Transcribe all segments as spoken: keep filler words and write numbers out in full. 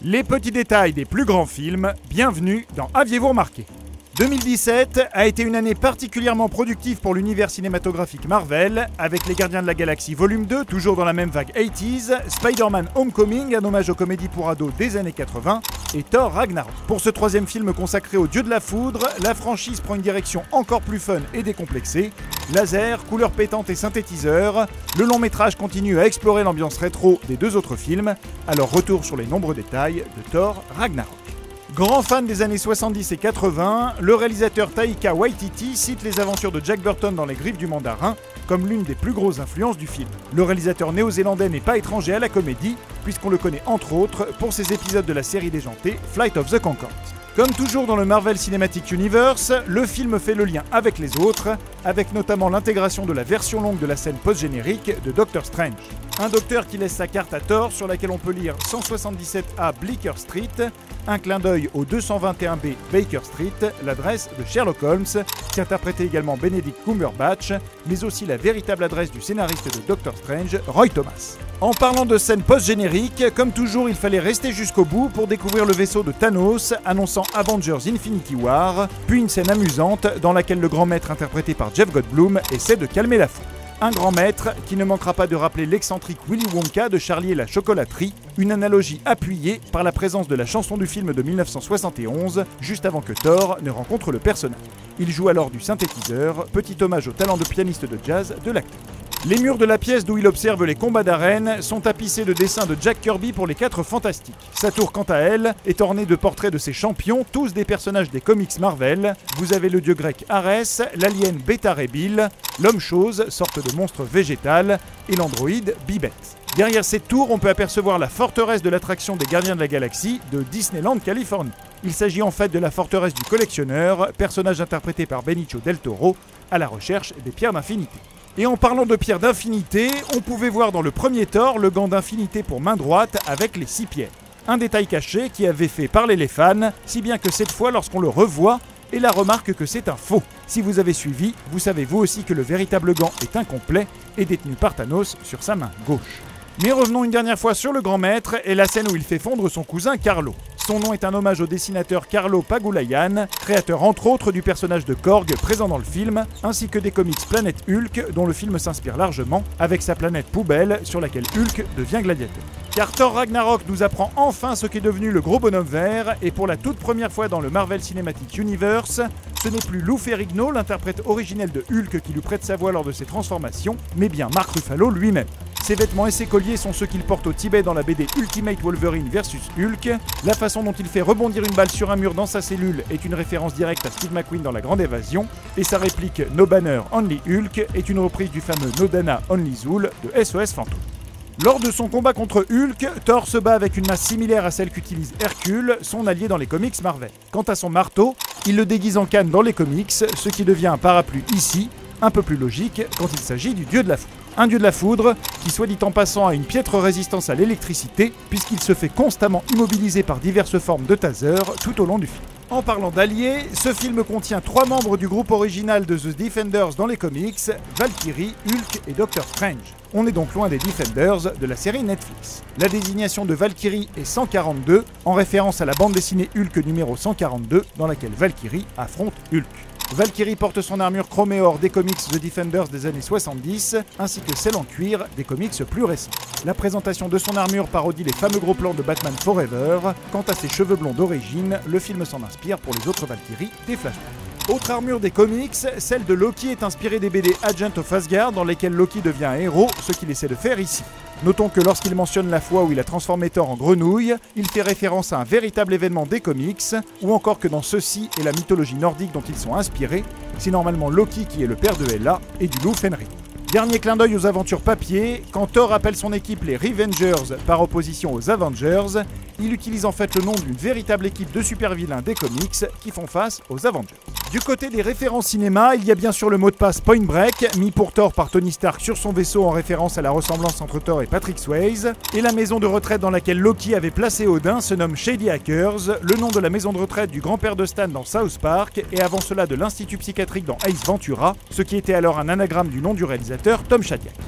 Les petits détails des plus grands films, bienvenue dans Aviez-vous remarqué ? deux mille dix-sept a été une année particulièrement productive pour l'univers cinématographique Marvel, avec Les Gardiens de la Galaxie Volume deux, toujours dans la même vague quatre-vingt-dix, Spider-Man Homecoming, un hommage aux comédies pour ados des années quatre-vingts, et Thor Ragnarok. Pour ce troisième film consacré au dieu de la foudre, la franchise prend une direction encore plus fun et décomplexée. Laser, couleurs pétantes et synthétiseurs, le long métrage continue à explorer l'ambiance rétro des deux autres films, alors retour sur les nombreux détails de Thor Ragnarok. Grand fan des années soixante-dix et quatre-vingts, le réalisateur Taika Waititi cite les aventures de Jack Burton dans Les Griffes du Mandarin comme l'une des plus grosses influences du film. Le réalisateur néo-zélandais n'est pas étranger à la comédie, puisqu'on le connaît entre autres pour ses épisodes de la série déjantée Flight of the Conchords. Comme toujours dans le Marvel Cinematic Universe, le film fait le lien avec les autres, avec notamment l'intégration de la version longue de la scène post-générique de Doctor Strange. Un docteur qui laisse sa carte à Thor sur laquelle on peut lire cent soixante-dix-sept A Bleecker Street, un clin d'œil au deux cent vingt et un B Baker Street, l'adresse de Sherlock Holmes, qui interprétait également Benedict Cumberbatch, mais aussi la véritable adresse du scénariste de Doctor Strange, Roy Thomas. En parlant de scène post-générique, comme toujours, il fallait rester jusqu'au bout pour découvrir le vaisseau de Thanos, annonçant Avengers Infinity War, puis une scène amusante dans laquelle le grand maître interprété par Jeff Goldblum essaie de calmer la foule. Un grand maître qui ne manquera pas de rappeler l'excentrique Willy Wonka de Charlie et la chocolaterie, une analogie appuyée par la présence de la chanson du film de mille neuf cent soixante et onze, juste avant que Thor ne rencontre le personnage. Il joue alors du synthétiseur, petit hommage au talent de pianiste de jazz de l'acteur. Les murs de la pièce d'où il observe les combats d'arène sont tapissés de dessins de Jack Kirby pour les quatre Fantastiques. Sa tour, quant à elle, est ornée de portraits de ses champions, tous des personnages des comics Marvel. Vous avez le dieu grec Arès, l'alien Beta Ray Bill, l'homme-chose, sorte de monstre végétal, et l'androïde Bibet. Derrière cette tour, on peut apercevoir la forteresse de l'attraction des Gardiens de la Galaxie de Disneyland Californie. Il s'agit en fait de la forteresse du collectionneur, personnage interprété par Benicio del Toro, à la recherche des pierres d'infinité. Et en parlant de pierres d'infinité, on pouvait voir dans le premier Thor le gant d'infinité pour main droite avec les six pierres. Un détail caché qui avait fait parler les fans, si bien que cette fois lorsqu'on le revoit, et la remarque que c'est un faux. Si vous avez suivi, vous savez vous aussi que le véritable gant est incomplet et détenu par Thanos sur sa main gauche. Mais revenons une dernière fois sur le grand maître et la scène où il fait fondre son cousin Carlo. Son nom est un hommage au dessinateur Carlo Pagulayan, créateur entre autres du personnage de Korg présent dans le film, ainsi que des comics Planète Hulk dont le film s'inspire largement, avec sa planète poubelle sur laquelle Hulk devient gladiateur. Car Thor Ragnarok nous apprend enfin ce qu'est devenu le gros bonhomme vert, et pour la toute première fois dans le Marvel Cinematic Universe, ce n'est plus Lou Ferrigno, l'interprète originel de Hulk qui lui prête sa voix lors de ses transformations, mais bien Mark Ruffalo lui-même. Ses vêtements et ses colliers sont ceux qu'il porte au Tibet dans la B D Ultimate Wolverine versus Hulk. La façon dont il fait rebondir une balle sur un mur dans sa cellule est une référence directe à Steve McQueen dans La Grande Évasion. Et sa réplique No Banner Only Hulk est une reprise du fameux No Dana Only Zool de S O S Fantôme. Lors de son combat contre Hulk, Thor se bat avec une masse similaire à celle qu'utilise Hercule, son allié dans les comics Marvel. Quant à son marteau, il le déguise en canne dans les comics, ce qui devient un parapluie ici, un peu plus logique quand il s'agit du dieu de la foudre. Un dieu de la foudre qui, soit dit en passant, a une piètre résistance à l'électricité puisqu'il se fait constamment immobiliser par diverses formes de taser tout au long du film. En parlant d'alliés, ce film contient trois membres du groupe original de The Defenders dans les comics, Valkyrie, Hulk et Doctor Strange. On est donc loin des Defenders de la série Netflix. La désignation de Valkyrie est cent quarante-deux, en référence à la bande dessinée Hulk numéro cent quarante-deux, dans laquelle Valkyrie affronte Hulk. Valkyrie porte son armure chromée or des comics The Defenders des années soixante-dix, ainsi que celle en cuir des comics plus récents. La présentation de son armure parodie les fameux gros plans de Batman Forever. Quant à ses cheveux blonds d'origine, le film s'en inspire pour les autres Valkyries des flashbacks. Autre armure des comics, celle de Loki est inspirée des B D Agent of Asgard dans lesquels Loki devient un héros, ce qu'il essaie de faire ici. Notons que lorsqu'il mentionne la fois où il a transformé Thor en grenouille, il fait référence à un véritable événement des comics, ou encore que dans ceux-ci et la mythologie nordique dont ils sont inspirés, c'est normalement Loki qui est le père de Hela et du loup Fenrir. Dernier clin d'œil aux aventures papier, quand Thor appelle son équipe les Revengers par opposition aux Avengers, il utilise en fait le nom d'une véritable équipe de super-vilains des comics qui font face aux Avengers. Du côté des références cinéma, il y a bien sûr le mot de passe Point Break, mis pour Thor par Tony Stark sur son vaisseau en référence à la ressemblance entre Thor et Patrick Swayze, et la maison de retraite dans laquelle Loki avait placé Odin se nomme Shady Acres, le nom de la maison de retraite du grand-père de Stan dans South Park, et avant cela de l'Institut psychiatrique dans Ace Ventura, ce qui était alors un anagramme du nom du réalisateur Tom Shadyac.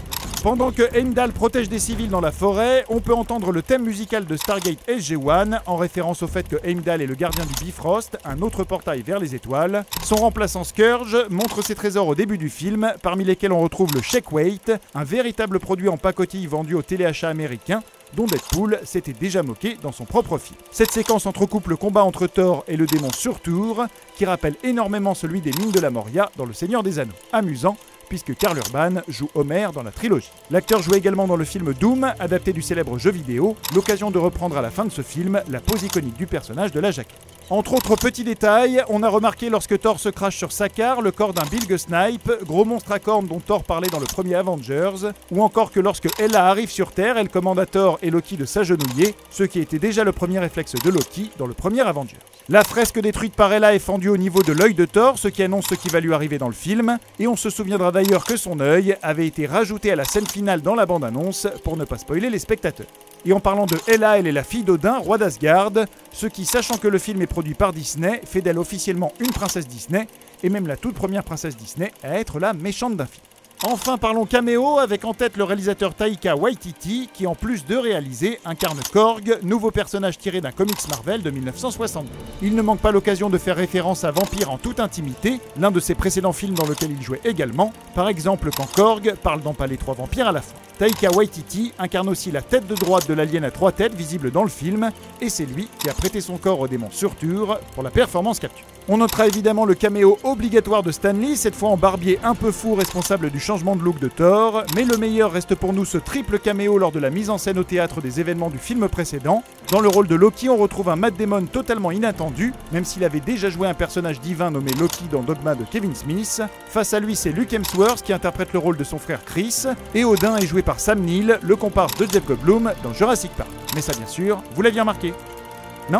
Pendant que Heimdall protège des civils dans la forêt, on peut entendre le thème musical de Stargate S G un, en référence au fait que Heimdall est le gardien du Bifrost, un autre portail vers les étoiles. Son remplaçant Scourge montre ses trésors au début du film, parmi lesquels on retrouve le Shake-Weight, un véritable produit en pacotille vendu au téléachat américain, dont Deadpool s'était déjà moqué dans son propre film. Cette séquence entrecoupe le combat entre Thor et le démon Surtur, qui rappelle énormément celui des mines de la Moria dans Le Seigneur des Anneaux. Amusant, puisque Karl Urban joue Homer dans la trilogie. L'acteur joue également dans le film Doom, adapté du célèbre jeu vidéo, l'occasion de reprendre à la fin de ce film la pose iconique du personnage de la jaquette. Entre autres petits détails, on a remarqué lorsque Thor se crache sur Sakaar le corps d'un Bilge Snipe, gros monstre à cornes dont Thor parlait dans le premier Avengers, ou encore que lorsque Hela arrive sur Terre, elle commande à Thor et Loki de s'agenouiller, ce qui était déjà le premier réflexe de Loki dans le premier Avengers. La fresque détruite par Hela est fendue au niveau de l'œil de Thor, ce qui annonce ce qui va lui arriver dans le film, et on se souviendra d'ailleurs que son œil avait été rajouté à la scène finale dans la bande-annonce pour ne pas spoiler les spectateurs. Et en parlant de Hela, elle est la fille d'Odin, roi d'Asgard, ce qui, sachant que le film est produit par Disney, fait d'elle officiellement une princesse Disney, et même la toute première princesse Disney à être la méchante d'un film. Enfin, parlons caméo, avec en tête le réalisateur Taika Waititi, qui en plus de réaliser, incarne Korg, nouveau personnage tiré d'un comics Marvel de mille neuf cent soixante-deux. Il ne manque pas l'occasion de faire référence à Vampire en toute intimité, l'un de ses précédents films dans lequel il jouait également, par exemple quand Korg parle d'empaler trois vampires à la fois. Taika Waititi incarne aussi la tête de droite de l'alien à trois têtes visible dans le film, et c'est lui qui a prêté son corps au démon Surtur pour la performance capture. On notera évidemment le caméo obligatoire de Stan Lee, cette fois en barbier un peu fou responsable du changement de look de Thor, mais le meilleur reste pour nous ce triple caméo lors de la mise en scène au théâtre des événements du film précédent. Dans le rôle de Loki, on retrouve un Matt Damon totalement inattendu, même s'il avait déjà joué un personnage divin nommé Loki dans Dogma de Kevin Smith. Face à lui, c'est Luke Hemsworth qui interprète le rôle de son frère Chris, et Odin est joué par Sam Neill, le comparse de Jeff Goldblum dans Jurassic Park. Mais ça bien sûr, vous l'aviez remarqué? Non ?